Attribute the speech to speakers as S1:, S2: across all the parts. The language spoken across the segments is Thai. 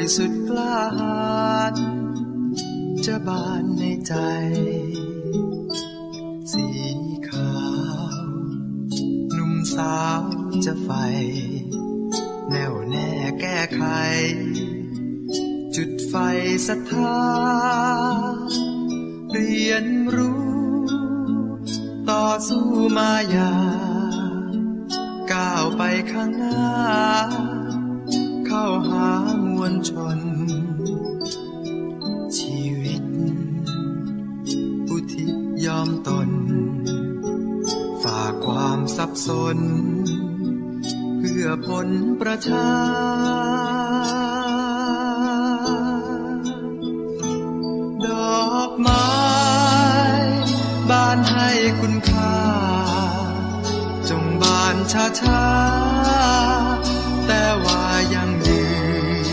S1: ริสุทธิ์กล้าหาญจะบานในใจสีขาวหนุ่มสาวจะใฝ่แน่วแน่แก้ไขจุดไฟศรัทธาเรียนรู้ต่อสู้มายาก้าวไปข้างหน้าเข้าหามวลชนชีวิตอุทิศยอมตนฝากความสับสนเพื่อผลประชาดอกไม้บานให้คุณค่าจงบานช้าๆแต่ว่ายังยืน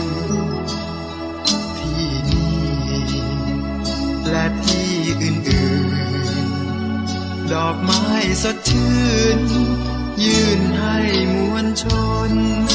S1: ที่นี่และที่อื่นๆดอกไม้สดชื่นยื่นให้มวลชน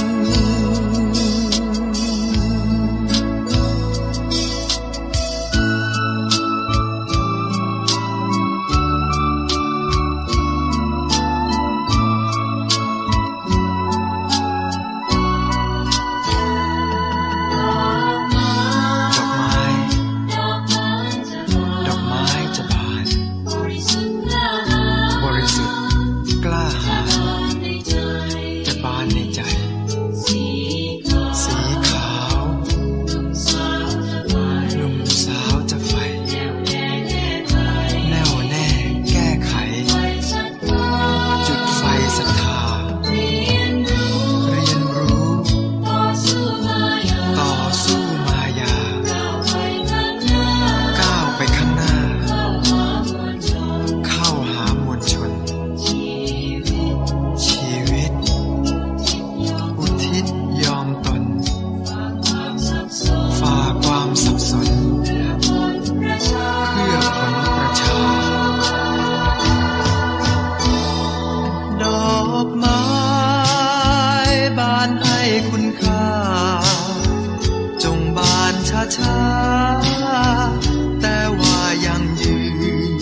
S1: ช้าๆแต่ว่ายังยืน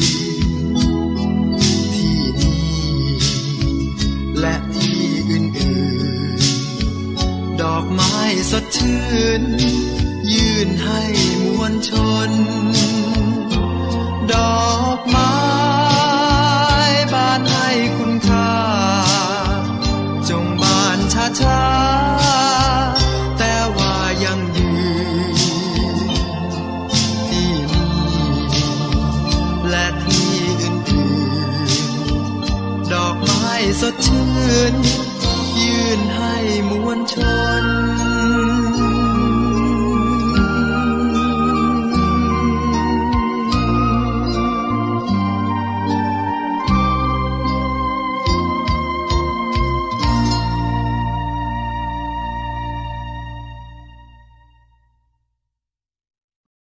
S1: ที่นี่และที่อื่นๆดอกไม้สดชื่นยื่นให้มวลชน